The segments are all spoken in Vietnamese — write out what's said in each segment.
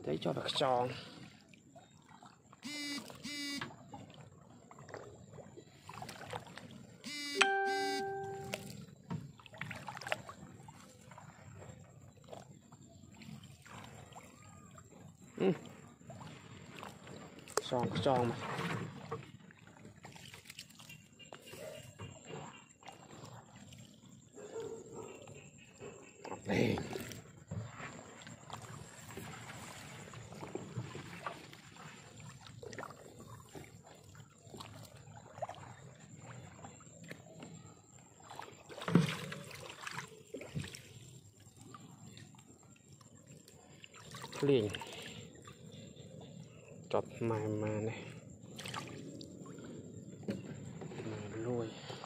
thấy cho được tròn. Tròn mà. Đây. Liền chọt mà này lùi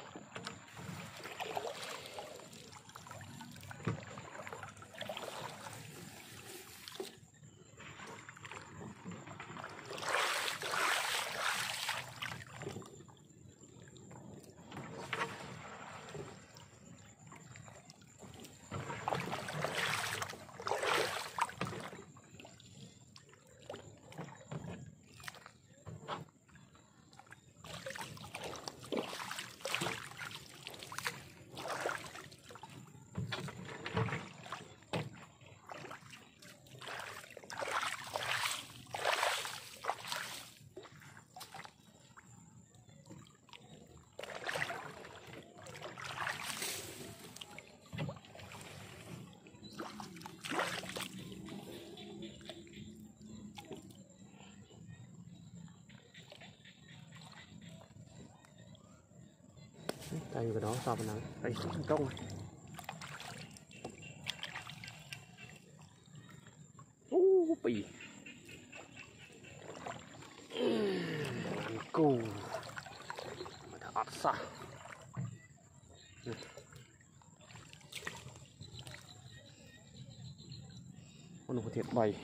đây cái đó sao mà nắng đây thành công này. Bì ăn cù mà đã ắt xa con có thiệt bầy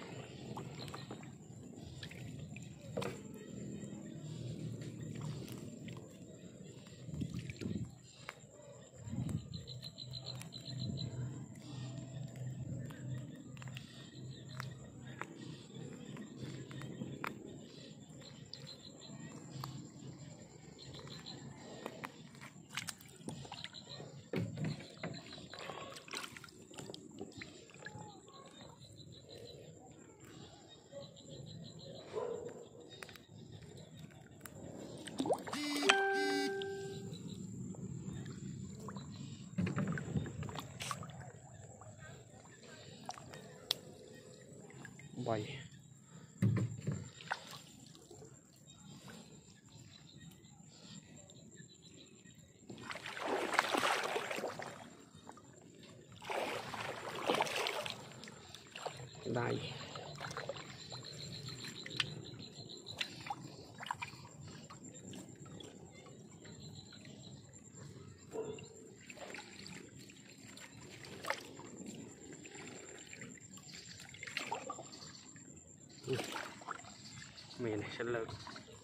bầy đây mì này sẽ lớn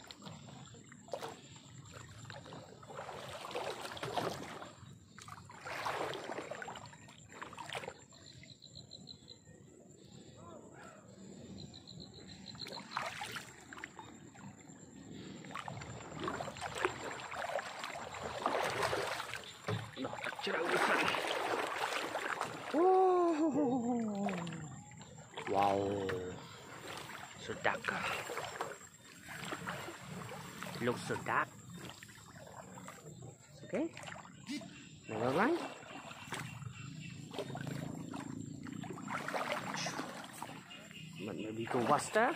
đỏ chắc đâu cái sẵn. Wow, so dark. Looks so dark. Okay, never mind. Mình maybe go faster.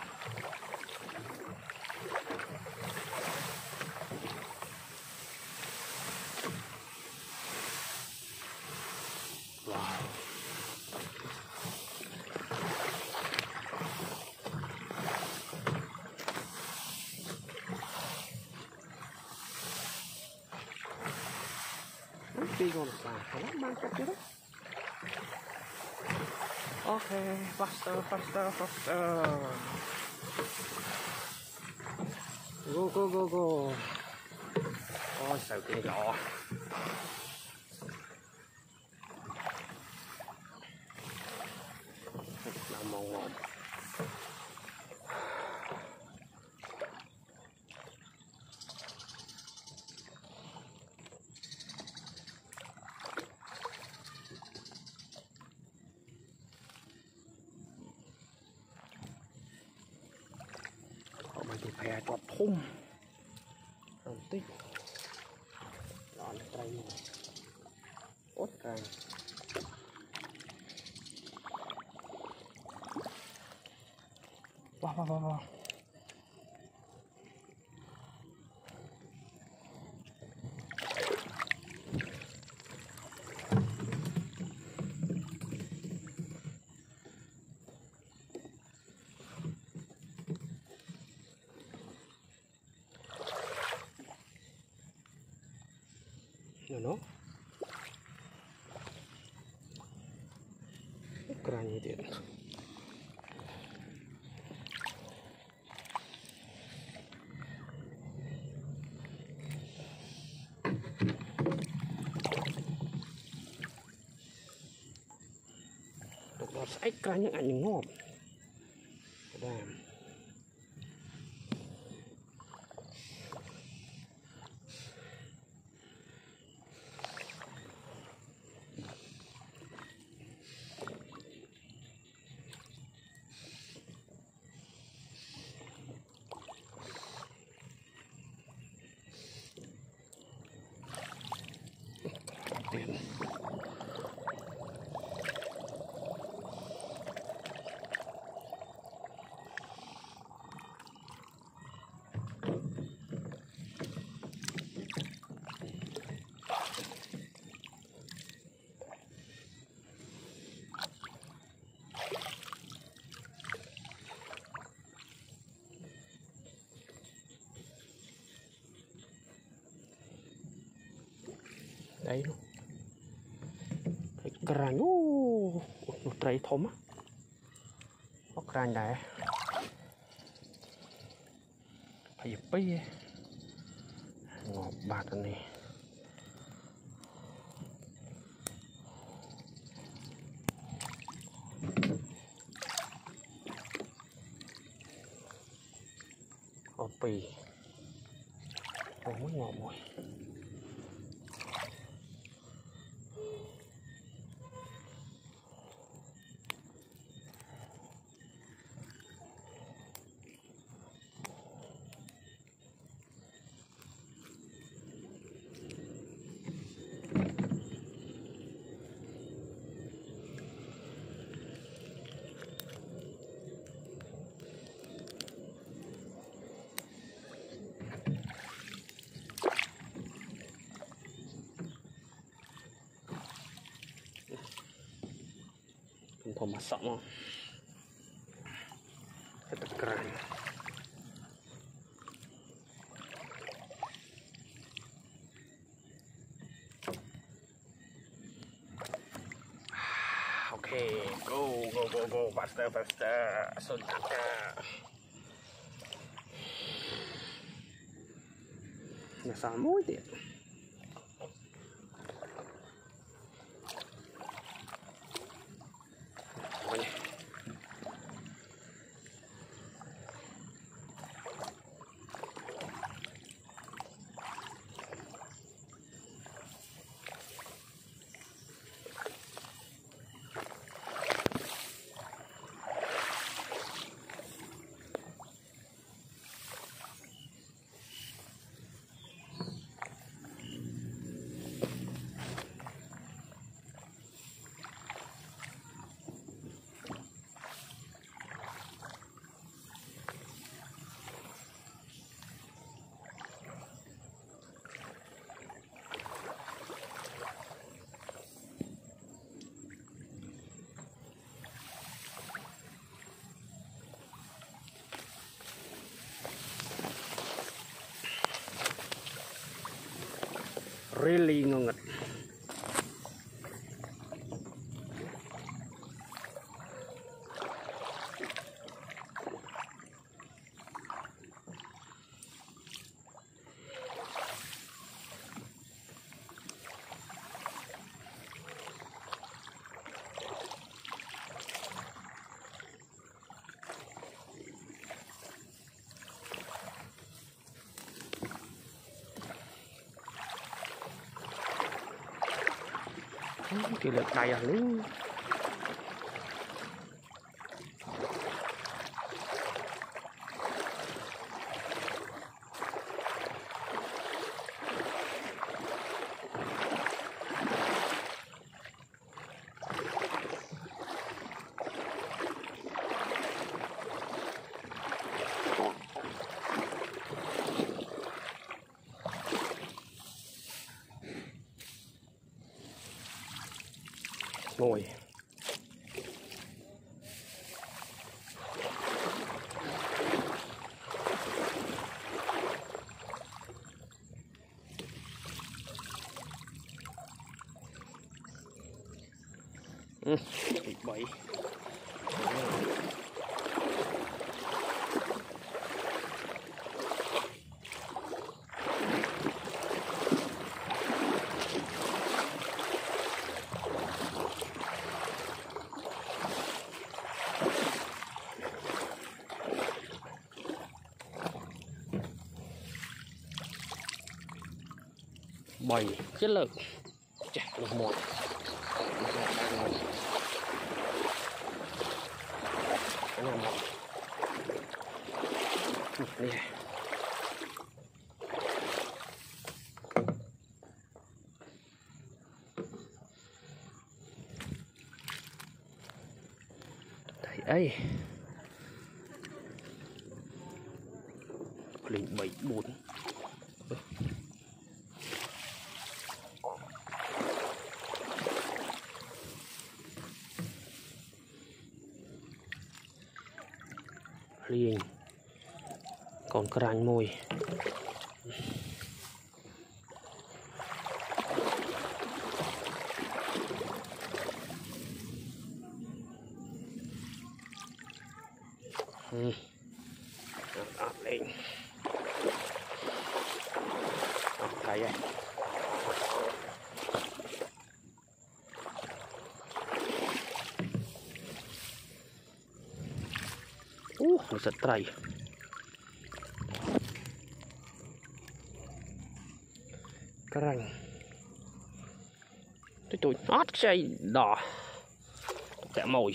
Wow. Big on the side. Come on, man, get it. Okay, faster, faster, faster. Go, go, go, go. Ôi, sợ kia nhỏ. Làm màu ngon. thì phải chọt thum rồi tích đó là cây này ốt cây wow. nó keranya dia dokter saya keranya anjing ngop dan tiền đấy luôn cái kerang một trái thôm á có kerang này phải bấy ngọt bạc này có pì mới ngọt mùi thom masak mah kita keren oke go faster suntaknya biasa mui dia really ngonget kỷ lực đầy luôn mồi. Bị bẫy. Bầy chất lượng chặt được một cái nào một nè thấy ấy lên 74 liền còn cành mồi áp lên thấy vậy nó rất trầy cành tôi nót cây đỏ kẻ mồi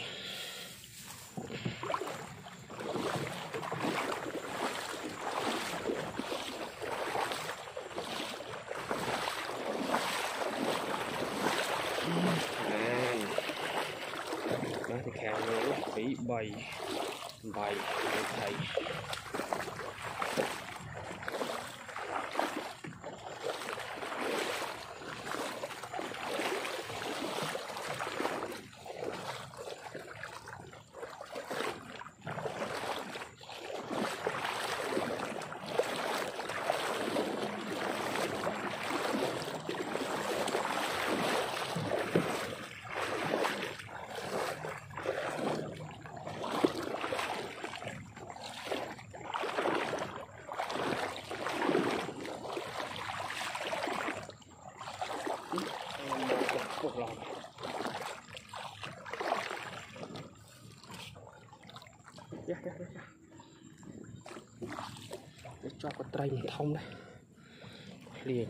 nó thì khéo nữa bị bầy để thầy cuộc lòng để cho con trai mình thông đây liền